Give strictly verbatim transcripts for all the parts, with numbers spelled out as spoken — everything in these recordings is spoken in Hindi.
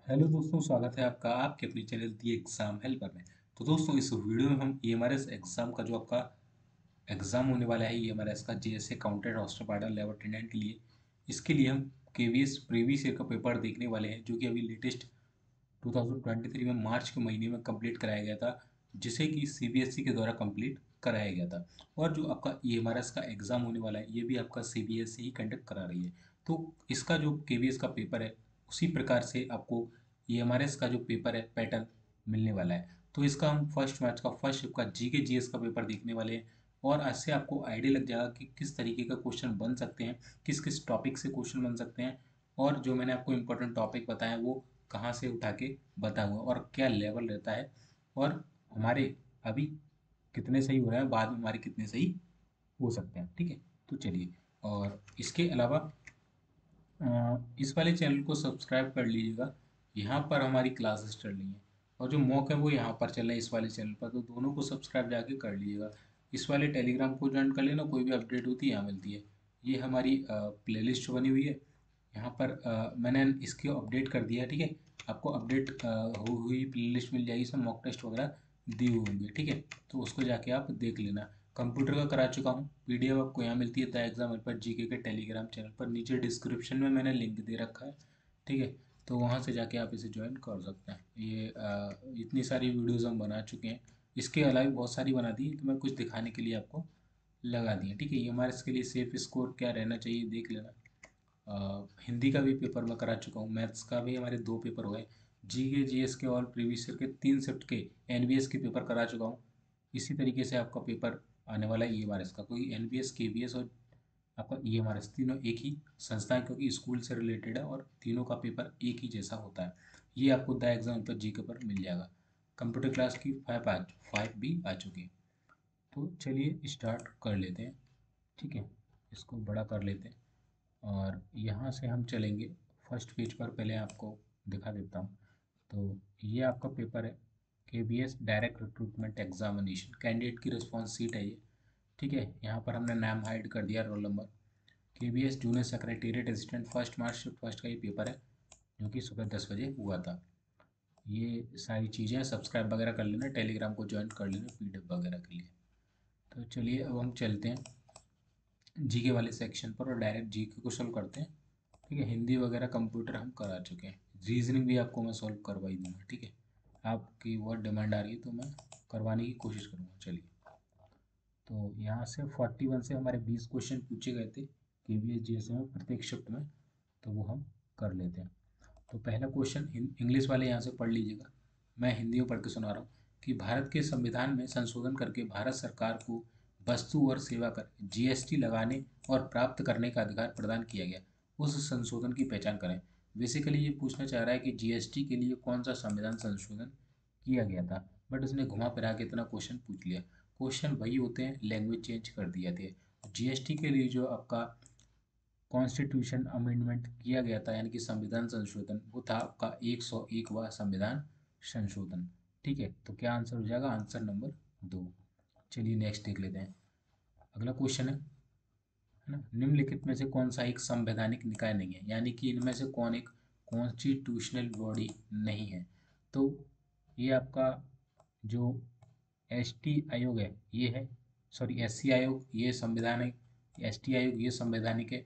हेलो दोस्तों, स्वागत है आपका आपके अपने चैनल दी एग्जाम हेल्पर में। तो दोस्तों, इस वीडियो में हम ईएमआरएस एग्जाम का जो आपका एग्जाम होने वाला है ईएमआरएस का JSA counted hostel partner level attendant के लिए, इसके लिए हम केवीएस प्रीवियस ईयर का पेपर देखने वाले हैं, जो कि अभी लेटेस्ट दो हज़ार तेईस में मार्च के महीने में कंप्लीट कराया गया था, जिसे कि सीबीएसई के द्वारा कंप्लीट कराया गया था। और जो आपका ईएमआरएस का एग्जाम होने वाला है, ये भी आपका सीबीएसई ही कंडक्ट करा रही है। तो इसका जो केवीएस का पेपर है, उसी प्रकार से आपको ईएमआरएस का जो पेपर है पैटर्न मिलने वाला है। तो इसका हम फर्स्ट मैच का फर्स्ट शिफ्ट का जीके जीएस का पेपर देखने वाले हैं। और आज से आपको आइडिया लग जाएगा कि किस तरीके का क्वेश्चन बन सकते हैं, किस किस टॉपिक से क्वेश्चन बन सकते हैं, और जो मैंने आपको इम्पोर्टेंट टॉपिक बताया वो कहाँ से उठा के बताया हुआ और क्या लेवल रहता है, और हमारे अभी कितने सही हो रहे हैं, बाद में हमारे कितने सही हो सकते हैं। ठीक है, तो चलिए। और इसके अलावा अ, इस वाले चैनल को सब्सक्राइब कर लीजिएगा। यहाँ पर हमारी क्लासेस चल रही हैं, और जो मॉक है वो यहाँ पर चल रहा है इस वाले चैनल पर, तो दोनों को सब्सक्राइब जाके कर लीजिएगा। इस वाले टेलीग्राम को ज्वाइन कर लेना, कोई भी अपडेट होती है यहाँ मिलती है। ये हमारी प्लेलिस्ट बनी हुई है। यहाँ पर अ, मैंने इसको अपडेट कर दिया है। ठीक है, आपको अपडेट हो हुई प्लेलिस्ट मिल जाएगी, इसमें मॉक टेस्ट वगैरह दी हुई होंगी। ठीक है, तो उसको जाके आप देख लेना। कंप्यूटर का करा चुका हूँ, पीडीएफ आपको यहाँ मिलती है द एग्जाम पर जीके के टेलीग्राम चैनल पर, नीचे डिस्क्रिप्शन में मैंने लिंक दे रखा है। ठीक है, तो वहाँ से जाके आप इसे ज्वाइन कर सकते हैं। ये अ, इतनी सारी वीडियोज़ हम बना चुके हैं, इसके अलावा भी बहुत सारी बना दी, तो मैं कुछ दिखाने के लिए आपको लगा दिए। ठीक है, ये हमारे इसके लिए सेफ स्कोर क्या रहना चाहिए देख लेना। अ, हिंदी का भी पेपर मैं करा चुका हूँ, मैथ्स का भी हमारे दो पेपर हुए, जी के जी एस के और प्रीवियस ईयर के तीन शिफ्ट के एन बी एस के पेपर करा चुका हूँ। इसी तरीके से आपका पेपर आने वाला है ई एम आर एस का, कोई N B S K B S और आपका ई एम आर एस तीनों एक ही संस्था है, क्योंकि स्कूल से रिलेटेड है और तीनों का पेपर एक ही जैसा होता है। ये आपको द एग्जाम पर जी के पर मिल जाएगा। कंप्यूटर क्लास की फाइव आ फाइव भी आ चुकी है। तो चलिए स्टार्ट कर लेते हैं। ठीक है, इसको बड़ा कर लेते हैं, और यहाँ से हम चलेंगे फर्स्ट पेज पर। पहले आपको दिखा देता हूँ। तो ये आपका पेपर है, K B S direct recruitment examination, candidate की रिस्पॉन्स सीट है ये। ठीक है, यहाँ पर हमने नाम हाइड कर दिया, roll number. K B S junior secretariat assistant first March shift first का ये पेपर है, जो कि सुबह दस बजे हुआ था। ये सारी चीज़ें सब्सक्राइब वगैरह कर लेना, टेलीग्राम को ज्वाइन कर लेना पी डी एफ वगैरह के लिए। तो चलिए अब हम चलते हैं जीके वाले सेक्शन पर और डायरेक्ट जीके को सॉल्व करते हैं। ठीक है, हिंदी वगैरह कंप्यूटर हम करा चुके हैं, रीजनिंग भी आपको मैं सॉल्व करवा ही दूंगा। ठीक है, आपकी बहुत डिमांड आ रही है तो मैं करवाने की कोशिश करूँगा। चलिए, तो यहाँ से फोर्टी वन से हमारे बीस क्वेश्चन पूछे गए थे के वी एस जी एस में प्रत्येक शिफ्ट में, तो वो हम कर लेते हैं। तो पहला क्वेश्चन इंग्लिश वाले यहाँ से पढ़ लीजिएगा, मैं हिंदी में पढ़ के सुना रहा हूँ कि भारत के संविधान में संशोधन करके भारत सरकार को वस्तु और सेवा कर जीएसटी लगाने और प्राप्त करने का अधिकार प्रदान किया गया। उस संशोधन की पहचान करें। बेसिकली ये पूछना चाह रहा है कि जीएसटी के लिए कौन सा संविधान संशोधन किया गया था, बट उसने घुमा फिरा के इतना क्वेश्चन पूछ लिया। क्वेश्चन वही होते हैं, लैंग्वेज चेंज कर दिया था। जीएसटी के लिए जो आपका कॉन्स्टिट्यूशन अमेंडमेंट किया गया था, यानी कि संविधान संशोधन, वो था आपका एक सौ एकवां संविधान संशोधन। ठीक है, तो क्या आंसर हो जाएगा? आंसर नंबर दो। चलिए नेक्स्ट देख लेते हैं। अगला क्वेश्चन है है ना, निम्नलिखित में से कौन सा एक संवैधानिक निकाय नहीं है, यानी कि इनमें से कौन एक कॉन्स्टिट्यूशनल बॉडी नहीं है। तो ये आपका जो एस टी आयोग है ये है, सॉरी एस सी आयोग ये संवैधानिक, एस टी आयोग ये संवैधानिक है,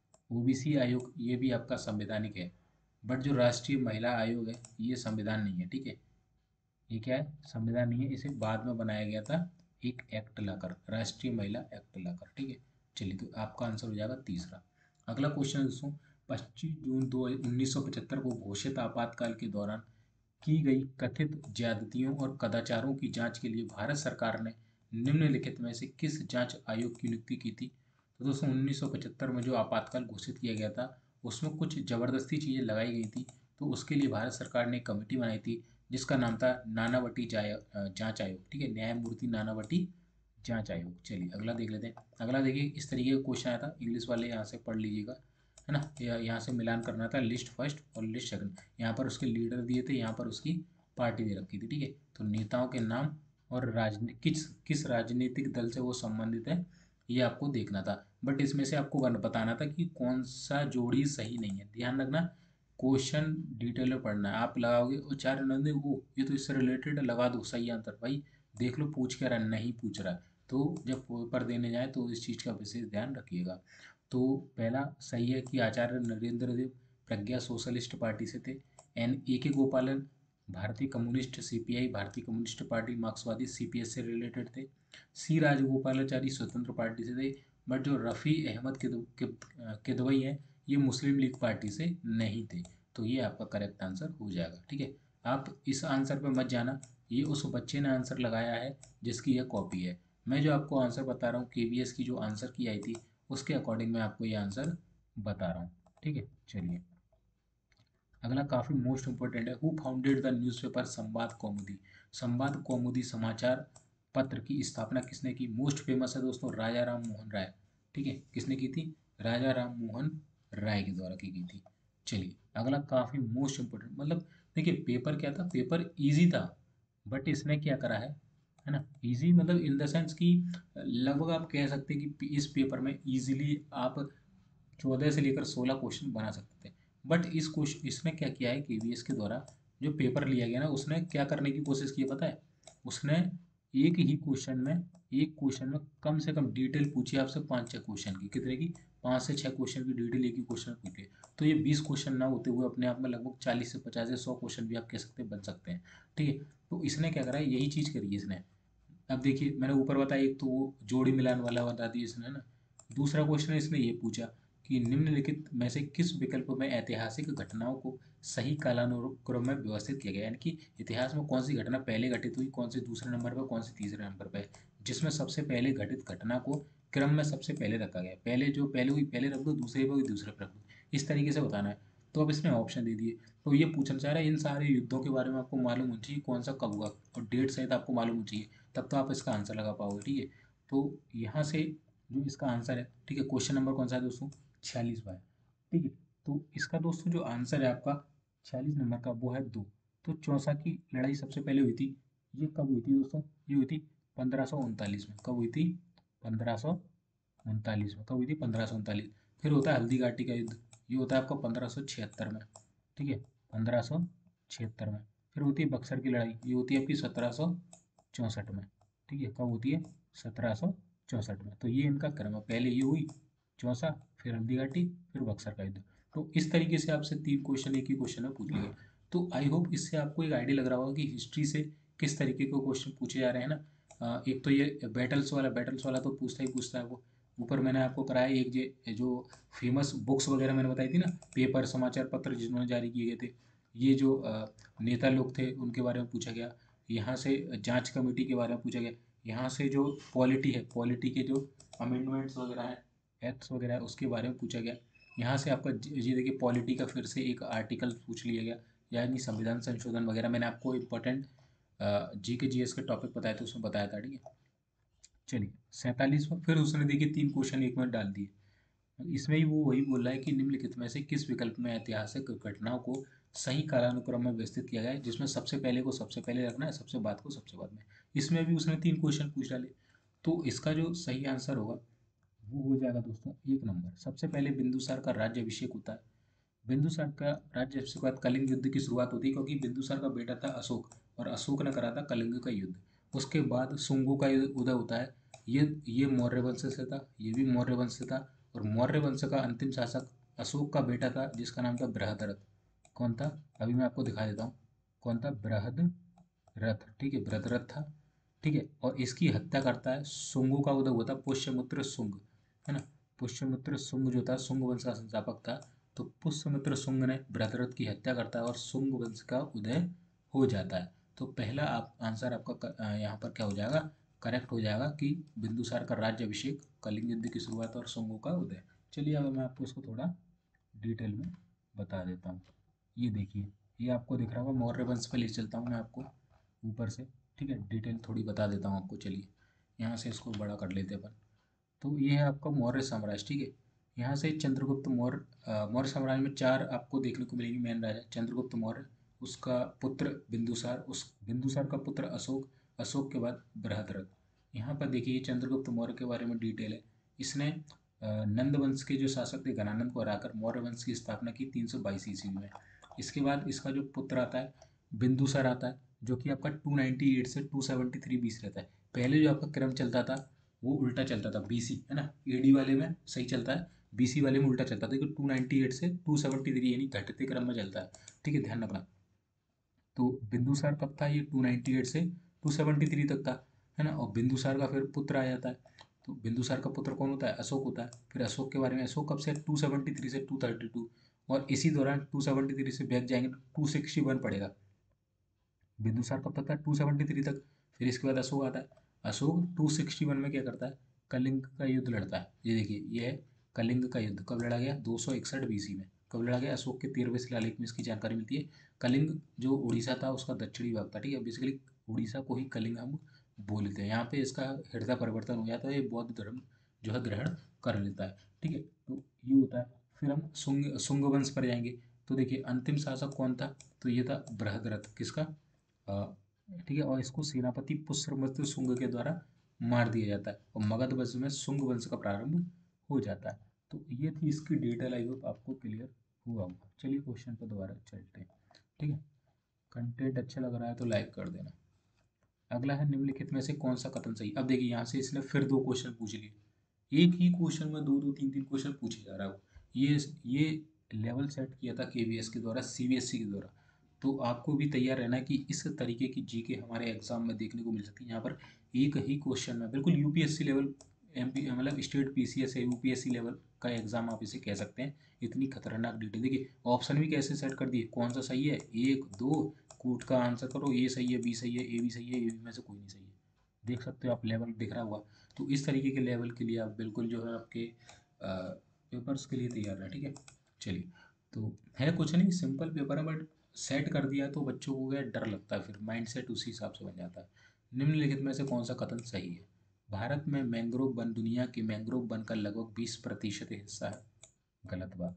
ओबीसी आयोग ये भी आपका संवैधानिक है। बट जो राष्ट्रीय महिला आयोग है ये संविधान नहीं है। ठीक है, ये क्या है? संविधान नहीं है, इसे बाद में बनाया गया था एक एक्ट लाकर, राष्ट्रीय महिला एक्ट लाकर। ठीक है, चलिए, तो आपका आंसर हो जाएगा तीसरा। अगला क्वेश्चन है दोस्तों, पच्चीस जून दो उन्नीस सौ पचहत्तर को घोषित आपातकाल के दौरान की गई कथित ज्यादतियों और कदाचारों की जांच के लिए भारत सरकार ने निम्नलिखित में से किस जांच आयोग की नियुक्ति की थी? तो दोस्तों, उन्नीस सौ पचहत्तर में जो आपातकाल घोषित किया गया था, उसमें कुछ ज़बरदस्ती चीज़ें लगाई गई थी। तो उसके लिए भारत सरकार ने एक कमेटी बनाई थी, जिसका नाम था नानावटी जांच आयोग। ठीक है, न्यायमूर्ति नानावटी जांच आयोग। चलिए अगला देख लेते हैं। अगला देखिए, इस तरीके का क्वेश्चन आया था, इंग्लिश वाले यहाँ से पढ़ लीजिएगा, है ना। यहाँ से मिलान करना था लिस्ट फर्स्ट और लिस्ट सेकंड। यहाँ पर उसके लीडर दिए थे, यहाँ पर उसकी पार्टी दे रखी थी। ठीक है, तो नेताओं के नाम और राजनी किस किस राजनीतिक दल से वो संबंधित है, ये आपको देखना था। बट इसमें से आपको बताना था कि कौन सा जोड़ी सही नहीं है। ध्यान रखना, क्वेश्चन डिटेल में पढ़ना है। आप लगाओगे और चार नंदे वो ये तो इससे रिलेटेड है, लगा दो सही आंसर। भाई देख लो पूछ क्या रहा है, नहीं पूछ रहा है। तो जब पेपर देने जाए तो इस चीज़ का विशेष ध्यान रखिएगा। तो पहला सही है कि आचार्य नरेंद्र देव प्रज्ञा सोशलिस्ट पार्टी से थे। एन ए के गोपालन भारतीय कम्युनिस्ट सीपीआई भारतीय कम्युनिस्ट पार्टी मार्क्सवादी सीपीएस से रिलेटेड थे। सी राजगोपालाचारी स्वतंत्र पार्टी से थे। बट जो रफ़ी अहमद किद- किद- किदवई हैं ये मुस्लिम लीग पार्टी से नहीं थे। तो ये आपका करेक्ट आंसर हो जाएगा। ठीक है, आप इस आंसर पे मत जाना, ये उस बच्चे ने आंसर लगाया है जिसकी यह कॉपी है। मैं जो आपको आंसर बता रहा हूँ केवीएस की जो आंसर की आई थी उसके अकॉर्डिंग मैं आपको ये आंसर बता रहा हूँ। ठीक है, चलिए अगला काफ़ी मोस्ट इंपॉर्टेंट है। Who founded the newspaper Samvad Kaumudi. संवाद कौमुदी समाचार पत्र की स्थापना किसने की? मोस्ट फेमस है दोस्तों राजा राम मोहन राय। ठीक है, किसने की थी? राजा राम मोहन राय के द्वारा की गई थी। चलिए अगला काफ़ी मोस्ट इंपॉर्टेंट, मतलब देखिए पेपर क्या था, पेपर इजी था बट इसने क्या करा है है ना, इजी मतलब इन द सेंस कि लगभग आप कह सकते हैं कि इस पेपर में इजीली आप चौदह से लेकर सोलह क्वेश्चन बना सकते थे। बट इस क्वेश्चन इसने क्या किया है केवीएस के द्वारा जो पेपर लिया गया ना उसने क्या करने की कोशिश की है पता है? उसने एक ही क्वेश्चन में एक क्वेश्चन में कम से कम डिटेल पूछी आपसे पाँच छः क्वेश्चन की। कितने की? पाँच से छः क्वेश्चन की डिटेल एक ही क्वेश्चन में पूछी है। तो ये बीस क्वेश्चन ना होते हुए अपने आप में लगभग चालीस से पचास से सौ क्वेश्चन भी आप कह सकते हैं बन सकते हैं। ठीक है, तो इसने क्या करा है, यही चीज़ करी है इसने। अब देखिए मैंने ऊपर बताया, एक तो वो जोड़ी मिलान वाला बता दिया इसने ना। दूसरा क्वेश्चन इसने ये पूछा कि निम्नलिखित में से किस विकल्प में ऐतिहासिक घटनाओं को सही कालानुक्रम में व्यवस्थित किया गया, यानी कि इतिहास में कौन सी घटना पहले घटित हुई, कौन सी दूसरे नंबर पर, कौन सी तीसरे नंबर पर, जिसमें सबसे पहले घटित घटना को क्रम में सबसे पहले रखा गया। पहले जो पहले हुई पहले रख दो, दूसरे पर हुई दूसरे पर रख दो, इस तरीके से बताना है। तो अब इसने ऑप्शन दे दिए। तो ये पूछना चाह रहा है इन सारे युद्धों के बारे में आपको मालूम होनी चाहिए कौन सा कब हुआ और डेट सहित आपको मालूम होनी चाहिए, तब तो आप इसका आंसर लगा पाओगे। ठीक है, तो यहाँ से जो इसका आंसर है, ठीक है, क्वेश्चन नंबर कौन सा है दोस्तों? छियालीस बाय। ठीक है, तो इसका दोस्तों जो आंसर है आपका छियालीस नंबर का वो है दो। तो चौसा की लड़ाई सबसे पहले हुई थी, ये कब हुई थी दोस्तों? ये हुई थी पंद्रह सौ उनतालीस में। कब हुई थी? पंद्रह सौ उनतालीस में। कब हुई थी? पंद्रह सौ उनतालीस। फिर होता है हल्दी घाटी का युद्ध, ये होता है आपका पंद्रह सौ छिहत्तर में। ठीक है, पंद्रह सौ छिहत्तर में। फिर होती है बक्सर की लड़ाई, ये होती है आपकी सत्रह सौ चौंसठ में। ठीक है, कब होती है? सत्रह सौ चौंसठ में। तो ये इनका क्रम है, पहले ये हुई चौसा, फिर हल्दी घाटी, फिर बक्सर का युद्ध। तो इस तरीके से आपसे तीन क्वेश्चन एक ही क्वेश्चन में पूछ लिए। तो आई होप इससे आपको एक आइडिया लग रहा होगा कि हिस्ट्री से किस तरीके के क्वेश्चन पूछे जा रहे हैं ना। अ, एक तो ये बैटल्स वाला बैटल्स वाला तो पूछता ही पूछता है वो। ऊपर मैंने आपको कराया एक ये जो फेमस बुक्स वगैरह मैंने बताई थी ना, पेपर समाचार पत्र जिन्होंने जारी किए गए थे, ये जो अ, नेता लोग थे उनके बारे में पूछा गया। यहाँ से जांच कमेटी के बारे में पूछा गया। यहाँ से जो पॉलिटी है, पॉलिटी के जो अमेंडमेंट्स वगैरह हैं, एक्ट्स वगैरह है, उसके बारे में पूछा गया। यहाँ से आपका ज- ये देखिए पॉलिटी का फिर से एक आर्टिकल पूछ लिया गया, यानी संविधान संशोधन वगैरह। मैंने आपको इंपॉर्टेंट जी के जी एस के टॉपिक बताए थे, उसमें बताया था। ठीक है, चलिए सैंतालीसवां, फिर उसने देखिए तीन क्वेश्चन एक में डाल दिए। इसमें ही वो वही बोल रहा है कि निम्नलिखित में से किस विकल्प में ऐतिहासिक घटनाओं को सही कालानुक्रम में व्यवस्थित किया गया है, जिसमें सबसे पहले को सबसे पहले रखना है, सबसे बाद को सबसे बाद में। इसमें भी उसने तीन क्वेश्चन पूछ डाले। तो इसका जो सही आंसर होगा वो हो जाएगा दोस्तों एक नंबर। सबसे पहले बिंदुसार का राज्य अभिषेक होता है। बिंदुसार का राज्य अभिषेक के बाद कलिंग युद्ध की शुरुआत होती है, क्योंकि बिंदुसार का बेटा था अशोक और अशोक ने करा था कलिंग का युद्ध। उसके बाद शुंगों का युद्ध उदय होता है। ये ये मौर्य वंश से था, ये भी मौर्य वंश से था। और मौर्य वंश का अंतिम शासक अशोक का बेटा था जिसका नाम था बृहद्रथ। कौन था? अभी मैं आपको दिखा देता हूँ कौन था। बृहद्रथ। ठीक है, बृहद्रथ था। ठीक है, और इसकी हत्या करता है, शुंगों का उदय हुआ था पुष्यमित्र शुंग, है ना। पुष्यमित्र शुंग जो था शुंग वंश का संस्थापक था। तो पुष्यमित्र शुंग ने बृहद्रथ की हत्या करता है और शुंग वंश का उदय हो जाता है। तो पहला आप आंसर आपका क- अ, यहाँ पर क्या हो जाएगा? करेक्ट हो जाएगा कि बिंदुसार का राज्य अभिषेक, कलिंग युद्ध की शुरुआत और शुंगों का उदय। चलिए अब मैं आपको इसको थोड़ा डिटेल में बता देता हूँ। ये देखिए, ये आपको दिख रहा होगा, मौर्य वंश पे ले चलता हूँ मैं आपको ऊपर से। ठीक है, डिटेल थोड़ी बता देता हूँ आपको। चलिए यहाँ से इसको बड़ा कर लेते हैं अपन। तो ये है आपका मौर्य साम्राज्य। ठीक है, यहाँ से चंद्रगुप्त मौर्य, अ, मौर्य साम्राज्य में चार आपको देखने को मिलेंगे मेन राजा। चंद्रगुप्त मौर्य, उसका पुत्र बिंदुसार, उस बिंदुसार का पुत्र अशोक, अशोक के बाद बृहद्रथ। यहाँ पर देखिए चंद्रगुप्त मौर्य के बारे में डिटेल है। इसने अ, नंद वंश के जो शासक थे घनानंद को हराकर मौर्य वंश की स्थापना की तीन सौ बाईस ईस्वी में। इसके बाद इसका जो पुत्र आता है बिंदुसार आता है, जो कि आपका टू नाइन्टी एट से टू सेवेंटी थ्री बीच रहता है। पहले जो आपका क्रम चलता था वो उल्टा चलता था, बीसी है ना, एडी वाले में सही चलता है, बीसी वाले में उल्टा चलता था, देखो टू नाइन्टी एट से टू सेवेंटी थ्री यानी घटते क्रम में चलता है। ठीक है, ध्यान रखना। तो बिंदुसार कब था, ये टू नाइन्टी एट से टू सेवेंटी थ्री तक था, है ना। और बिंदुसार का फिर पुत्र आ जाता है, तो बिंदुसार का पुत्र कौन होता है, अशोक होता है। फिर अशोक के बारे में, अशोक कब से, टू सेवेंटी थ्री से टू थर्टी टू, और इसी दौरान टू सेवेंटी थ्री से बैक जाएंगे तो टू सिक्सटी वन पड़ेगा। बिंदुसार कब तक था, टू सेवेंटी थ्री तक। फिर इसके बाद अशोक आता है, अशोक टू सिक्सटी वन में क्या करता है, कलिंग का युद्ध लड़ता है। ये देखिए, ये है कलिंग का युद्ध, कब लड़ा गया, दो सौ इकसठ बीसी में। कब लड़ा गया, अशोक के तेरहवें शिलालेख में इसकी जानकारी मिलती है। कलिंग जो उड़ीसा था उसका दक्षिणी भाग था, ठीक है, बेसिकली उड़ीसा को ही कलिंग हम बोलते हैं। यहाँ पे इसका हृदय परिवर्तन हो जाता है, ये बौद्ध धर्म जो है ग्रहण कर लेता है। ठीक है, तो ये होता है। फिर हम सुंग सुंग वंश पर जाएंगे। तो देखिए अंतिम शासक कौन था, तो ये था बृहद्रथ, किसका, अ, ठीक है, और इसको सेनापति पुष्यमित्र शुंग के द्वारा मार दिया जाता है, और मगध वंश में शुंग वंश का प्रारंभ हो जाता है। तो ये थी इसकी डिटेल, आई होप आपको क्लियर हुआ होगा। चलिए क्वेश्चन पर दोबारा चलते हैं। ठीक है, कंटेंट अच्छा लग रहा है तो लाइक कर देना। अगला है, निम्नलिखित में से कौन सा कथन सही। अब देखिए यहाँ से इसने फिर दो क्वेश्चन पूछ लिए, एक ही क्वेश्चन में दो दो तीन तीन क्वेश्चन पूछे जा रहा है। ये ये लेवल सेट किया था केवीएस के द्वारा, सीबीएसई के द्वारा। तो आपको भी तैयार रहना है कि इस तरीके की जीके हमारे एग्जाम में देखने को मिल सकती है। यहाँ पर एक ही क्वेश्चन में बिल्कुल यूपीएससी लेवल, एमपी मतलब स्टेट पीसीएस या यूपीएससी लेवल का एग्जाम आप इसे कह सकते हैं। इतनी खतरनाक डिटेल, देखिए ऑप्शन भी कैसे सेट कर दिए, कौन सा सही है, एक दो, कूट का आंसर करो, ए सही है, बी सही है, ए भी सही है, ए बी में से कोई नहीं सही है। देख सकते हो आप, लेवल दिख रहा हुआ। तो इस तरीके के लेवल के लिए आप बिल्कुल जो है आपके पेपर्स के लिए तैयार रहें। ठीक है, चलिए। तो है कुछ नहीं, सिंपल पेपर है, बट सेट कर दिया तो बच्चों को क्या डर लगता है, फिर माइंड सेट उसी हिसाब से बन जाता है। निम्नलिखित में से कौन सा कथन सही है। भारत में मैंग्रोव वन दुनिया के मैंग्रोव वन का लगभग बीस प्रतिशत हिस्सा है। गलत बात।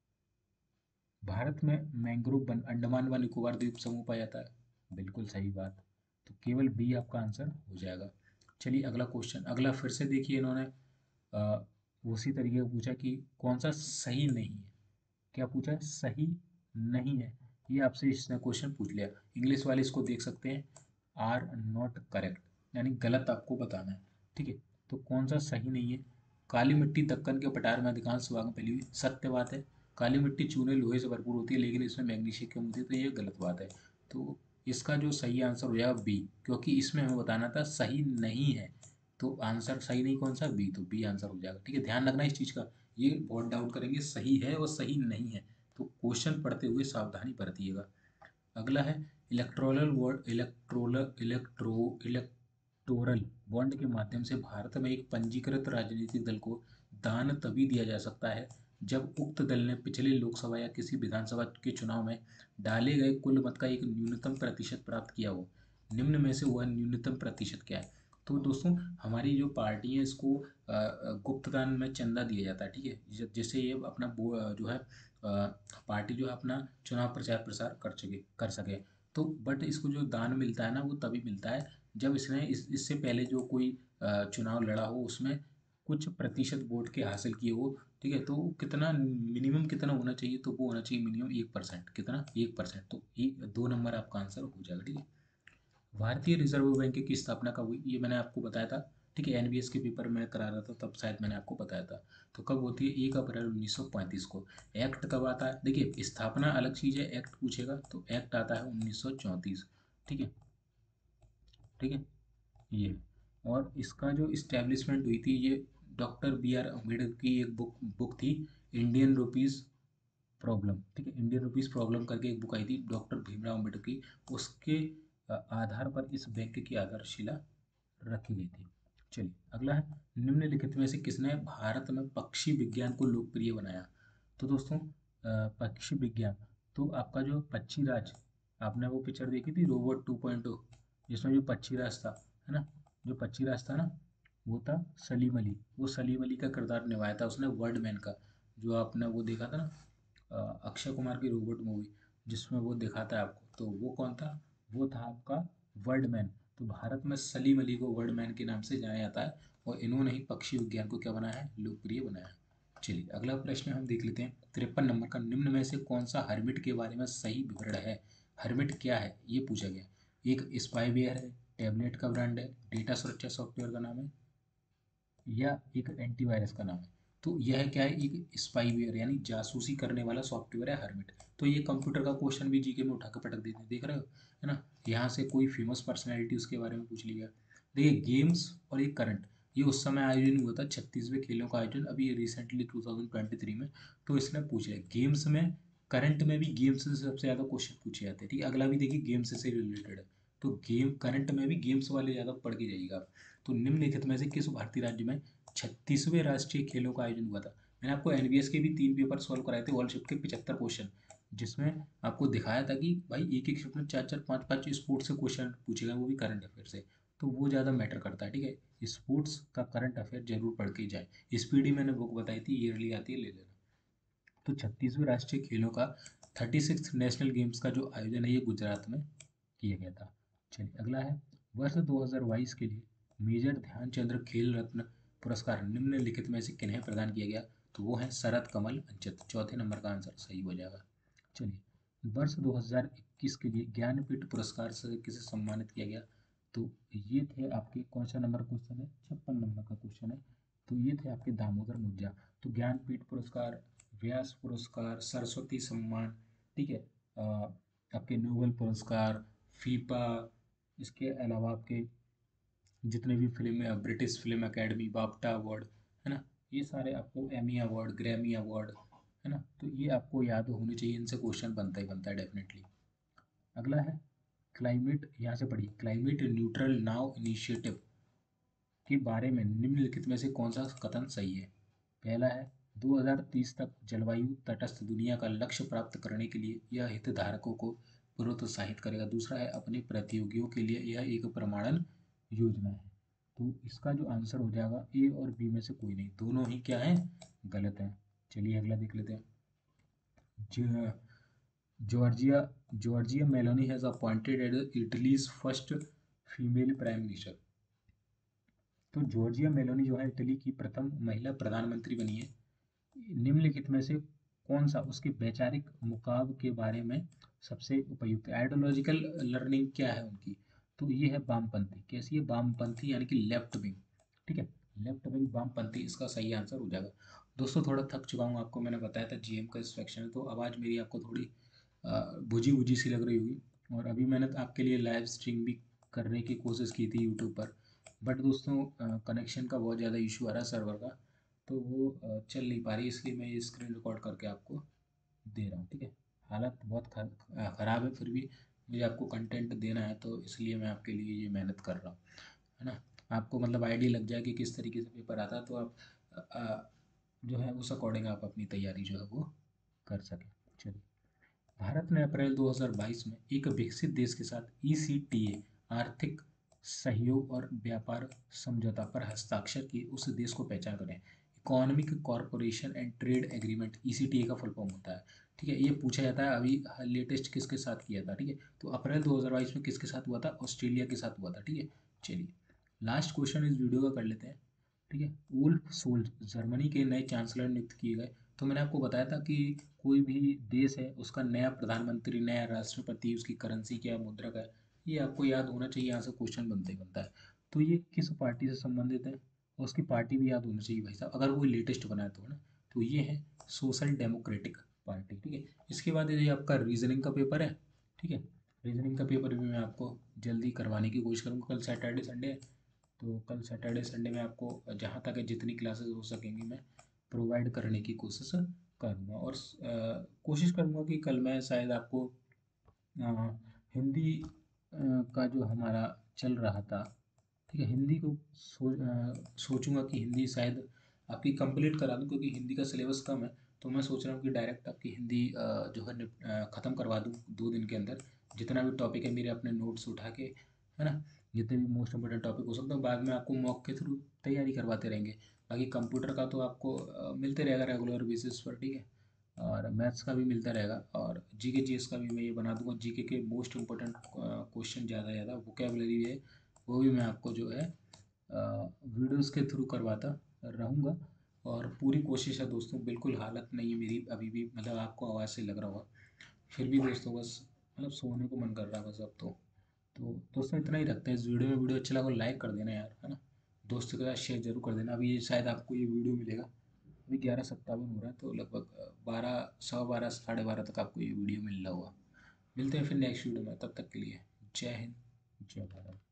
भारत में मैंग्रोव वन अंडमान व निकोबार द्वीप समूह पाया जाता है। बिल्कुल सही बात। तो केवल बी आपका आंसर हो जाएगा। चलिए अगला क्वेश्चन, अगला फिर से देखिए, इन्होंने अ, उसी तरीके का पूछा कि कौन सा सही नहीं है। क्या पूछा है, सही नहीं है। ये आपसे इसने क्वेश्चन पूछ लिया। इंग्लिश वाले इसको देख सकते हैं, आर नॉट करेक्ट, यानी गलत आपको बताना है। ठीक है, तो कौन सा सही नहीं है। काली मिट्टी दक्कन के पठार में अधिकांश भाग में फैली हुई, सत्य बात है। काली मिट्टी चूने लोहे से भरपूर होती है, लेकिन इसमें मैग्नीशियम कम होती है, तो ये गलत बात है। तो इसका जो सही आंसर हो जाएगा बी, क्योंकि इसमें हमें बताना था सही नहीं है। तो आंसर सही नहीं कौन सा, बी, तो बी आंसर हो जाएगा। ठीक है, ध्यान रखना इस चीज़ का, ये बहुत डाउट करेंगे, सही है और सही नहीं है, तो क्वेश्चन पढ़ते हुए सावधानी बरतिएगा। अगला है, electoral word electoral electro electoral bond के माध्यम से भारत में एक पंजीकृत राजनीतिक दल को दान तभी दिया जा सकता है जब उक्त दल ने पिछले लोकसभा या किसी विधानसभा के चुनाव में डाले गए कुल मत का एक न्यूनतम प्रतिशत प्राप्त किया हो। निम्न में से वह न्यूनतम प्रतिशत क्या है। तो दोस्तों, हमारी जो पार्टी है इसको अ, अ, गुप्त दान में चंदा दिया जाता है। ठीक है, ज- जिससे ये अपना बो- जो है अ, पार्टी जो है अपना चुनाव प्रचार प्रसार कर सके कर सके। तो बट इसको जो दान मिलता है ना, वो तभी मिलता है जब इसने इस इससे पहले जो कोई अ, चुनाव लड़ा हो उसमें कुछ प्रतिशत वोट के हासिल किए हो। ठीक है, तो कितना मिनिमम कितना होना चाहिए, तो वो होना चाहिए मिनिमम एक परसेंट, कितना, एक परसेंट, तो एक दो नंबर आपका आंसर हो जाएगा। ठीक है, भारतीय रिजर्व बैंक की स्थापना कब हुई, ये मैंने आपको बताया था। ठीक है, एनबीएस के पेपर में करा रहा था तब शायद मैंने आपको बताया था। तो कब होती है, एक अप्रैल उन्नीस सौ पैंतीस को। एक्ट कब आता है, देखिए स्थापना अलग चीज़ है, एक्ट पूछेगा तो एक्ट आता है उन्नीस सौ चौंतीस। ठीक है, ठीक है, ये, और इसका जो इस्टेब्लिशमेंट हुई थी, ये डॉक्टर बी आर अम्बेडकर की एक बुक बुक थी, इंडियन रुपीज़ प्रॉब्लम। ठीक है, इंडियन रुपीज़ प्रॉब्लम करके एक बुक आई थी डॉक्टर भीमराव अम्बेडकर की, उसके अ, आधार पर इस बैंक की आधारशिला रखी गई थी। चलिए अगला है, निम्नलिखित में से किसने भारत में पक्षी विज्ञान को लोकप्रिय बनाया। तो दोस्तों अ, पक्षी विज्ञान, तो आपका जो पक्षी राज, आपने वो पिक्चर देखी थी रोबोट टू पॉइंट ओ, जिसमें जो पक्षी राज था, है ना, जो पक्षी राज था ना, वो था सलीम अली। वो सलीम अली का किरदार निभाया था उसने, वर्ड मैन का। जो आपने वो देखा था ना, अ, अक्षय कुमार की रोबोट मूवी, जिसमें वो दिखाता है आपको, तो वो कौन था, वो था आपका वर्डमैन। तो भारत में सलीम अली को वर्डमैन के नाम से जाना जाता है, और इन्होंने ही पक्षी विज्ञान को क्या बनाया है, लोकप्रिय बनाया है। चलिए अगला प्रश्न हम देख लेते हैं तिरपन नंबर का। निम्न में से कौन सा हर्मिट के बारे में सही विवरण है? हर्मिट क्या है ये पूछा गया। एक स्पाईवेयर है, टैबलेट का ब्रांड है, डेटा सुरक्षा सॉफ्टवेयर का नाम है, या एक एंटीवायरस का नाम है। तो यह क्या है? एक स्पाईवेयर यानी जासूसी करने वाला सॉफ्टवेयर है हर्मिट। तो ये कंप्यूटर का क्वेश्चन भी जीके में उठा के पटक देते हैं, देख रहे हो है ना। यहाँ से कोई फेमस पर्सनैलिटी उसके बारे में पूछ लिया। देखिए गेम्स और एक करंट, ये उस समय आयोजन हुआ था छत्तीसवें खेलों का आयोजन, अभी recently two thousand twenty three में। तो इसने पूछ लिया गेम्स में, करंट में भी गेम्स से सबसे ज़्यादा क्वेश्चन पूछे जाते हैं। ठीक है, अगला भी देखिए गेम्स से रिलेटेड है। तो गेम करंट में भी गेम्स वाले ज़्यादा पढ़ के जाइएगा आप। तो निम्नलिखित में से किस भारतीय राज्य में छत्तीसवें राष्ट्रीय खेलों का आयोजन हुआ था? मैंने आपको एनवीएस के भी तीन पेपर सॉल्व कराए थे, ऑल शिफ्ट के पिछहत्तर क्वेश्चन, जिसमें आपको दिखाया था कि भाई एक एक शिफ्ट में चार चार पाँच पाँच स्पोर्ट्स से क्वेश्चन पूछे गए, वो भी करंट अफेयर से। तो वो ज़्यादा मैटर करता है। ठीक है, स्पोर्ट्स का करंट अफेयर जरूर पढ़ के जाए। स्पीडी मैंने बुक बताई थी, ईयरली आती है, ले लेना। तो छत्तीसवें राष्ट्रीय खेलों का थर्टी सिक्स नेशनल गेम्स का जो आयोजन है ये गुजरात में किया गया था। चलिए अगला है, वर्ष दो हज़ार बाईस के लिए मेजर ध्यानचंद्र खेल रत्न पुरस्कार निम्नलिखित में से किन्हें प्रदान किया गया? तो वो है शरद कमल अंचित। चौथे नंबर का आंसर सही हो जाएगा। चलिए वर्ष दो हज़ार इक्कीस के लिए ज्ञानपीठ पुरस्कार से किसे सम्मानित किया गया? तो ये थे आपके, कौन सा नंबर क्वेश्चन है? छप्पन नंबर का क्वेश्चन है। तो ये थे आपके दामोदर मुंजा। तो ज्ञानपीठ पुरस्कार, व्यास पुरस्कार, सरस्वती सम्मान, ठीक है, अ, आपके नोबेल पुरस्कार, फीफा, इसके अलावा आपके जितने भी film, British film academy, BAFTA award, है ना, ये सारे आपको, एमी अवार्ड, ग्रैमी अवार्ड, है ना, तो ये आपको याद होने चाहिए। इनसे क्वेश्चन बनता ही बनता है डेफिनेटली। अगला है क्लाइमेट, यहाँ से पढ़िए, क्लाइमेट न्यूट्रल नाउ इनिशिएटिव के बारे में निम्नलिखित में से कौन सा कथन सही है? पहला है दो हज़ार तीस तक जलवायु तटस्थ दुनिया का लक्ष्य प्राप्त करने के लिए यह हितधारकों को प्रोत्साहित करेगा। दूसरा है अपने प्रतियोगियों के लिए यह एक प्रमाणन योजना है। तो इसका जो आंसर हो जाएगा ए और बी में से कोई नहीं, दोनों ही क्या है? गलत है। चलिए अगला देख लेते हैं। Giorgia Giorgia Meloni has appointed as Italy's first female prime minister. तो जॉर्जिया मेलोनी जो है इटली की प्रथम महिला प्रधानमंत्री बनी है। निम्नलिखित में से कौन सा उसके वैचारिक मुकाब के बारे में सबसे उपयुक्त है? आइडियोलॉजिकल लर्निंग क्या है उनकी? तो ये है वामपंथी। कैसी है? वामपंथी यानी कि लेफ्ट विंग। ठीक है, लेफ्ट विंग वामपंथी इसका सही आंसर हो जाएगा। दोस्तों थोड़ा थक चुका हूँ, आपको मैंने बताया था जीएम का सेक्शन है, तो आवाज़ मेरी आपको थोड़ी बुझी बुझी सी लग रही होगी। और अभी मैंने तो आपके लिए लाइव स्ट्रीम भी करने की कोशिश की थी यूट्यूब पर, बट दोस्तों कनेक्शन का बहुत ज़्यादा इशू आ रहा है सर्वर का, तो वो अ, चल नहीं पा रही, इसलिए मैं ये स्क्रीन रिकॉर्ड करके आपको दे रहा हूँ। ठीक है, हालत बहुत ख़राब है, फिर भी मुझे आपको कंटेंट देना है, तो इसलिए मैं आपके लिए ये मेहनत कर रहा हूँ, है ना। आपको मतलब आइडिया लग जाए कि किस तरीके से पेपर आता है, तो आप अ, अ, जो है उस अकॉर्डिंग आप अपनी तैयारी जो है वो कर सकें। चलिए, भारत ने अप्रैल दो हज़ार बाईस में एक विकसित देश के साथ ई सी टी ए आर्थिक सहयोग और व्यापार समझौता पर हस्ताक्षर किए। उस देश को पहचान करें। Economic corporation and trade agreement, E C T A का फुल फॉर्म होता है। ठीक है, ये पूछा जाता है अभी लेटेस्ट किसके साथ किया था। ठीक है, तो अप्रैल दो हज़ार बाईस में किसके साथ हुआ था? ऑस्ट्रेलिया के साथ हुआ था। ठीक है, चलिए लास्ट क्वेश्चन इस वीडियो का कर लेते हैं। ठीक है, वुल्फ सोल्ज जर्मनी के नए चांसलर नियुक्त किए गए। तो मैंने आपको बताया था कि कोई भी देश है उसका नया प्रधानमंत्री, नया राष्ट्रपति, उसकी करेंसी क्या है, मुद्रा का है, ये आपको याद होना चाहिए। यहाँ से क्वेश्चन बनते ही बनता है। तो ये किस पार्टी से संबंधित है, और उसकी पार्टी भी याद होनी चाहिए भाई साहब, अगर वो लेटेस्ट बनाया तो, है ना। तो ये है सोशल डेमोक्रेटिक पार्टी। ठीक है, इसके बाद ये आपका रीजनिंग का पेपर है। ठीक है, रीजनिंग का पेपर भी मैं आपको जल्दी करवाने की कोशिश करूँगा। कल सैटरडे संडे है, तो कल सैटरडे संडे में आपको जहाँ तक है जितनी क्लासेस हो सकेंगी मैं प्रोवाइड करने की कोशिश करूँगा। और अ, कोशिश करूँगा कि कल मैं शायद आपको अ, हिंदी अ, का जो हमारा चल रहा था, ठीक है, हिंदी को सो अ, सोचूंगा कि हिंदी शायद आपकी कंप्लीट करा दूँ, क्योंकि हिंदी का सिलेबस कम है। तो मैं सोच रहा हूँ कि डायरेक्ट आपकी हिंदी अ, जो है निप- अ, ख़त्म करवा दूँ दो दिन के अंदर। जितना भी टॉपिक है मेरे अपने नोट्स उठा के, है ना, जितने भी मोस्ट इम्पोर्टेंट टॉपिक हो सकता है बाद में आपको मॉक के थ्रू तैयारी करवाते रहेंगे। बाकी कंप्यूटर का तो आपको अ, मिलते रहेगा रेगुलर बेसिस पर। ठीक है, और मैथ्स का भी मिलता रहेगा, और जी के जी एस का भी मैं ये बना दूंगा। जी के के मोस्ट इम्पोर्टेंट क्वेश्चन ज़्यादा ज़्यादा वोकेबलरी है, वो भी मैं आपको जो है वीडियोस के थ्रू करवाता रहूँगा। और पूरी कोशिश है दोस्तों, बिल्कुल हालत नहीं है मेरी अभी भी, मतलब आपको आवाज़ से लग रहा होगा, फिर भी दोस्तों बस मतलब सोने को मन कर रहा है बस अब तो। तो दोस्तों इतना ही रखते हैं इस वीडियो में। वीडियो अच्छा लगा लाइक कर देना यार, है ना। दोस्तों के साथ शेयर जरूर कर देना। अभी ये शायद आपको ये वीडियो मिलेगा, अभी ग्यारह सत्तावन हो रहा है, तो लगभग बारह सवा बारह साढ़े बारह तक आपको ये वीडियो मिल रहा होगा। मिलते हैं फिर नेक्स्ट वीडियो में, तब तक के लिए जय हिंद, जय भारत।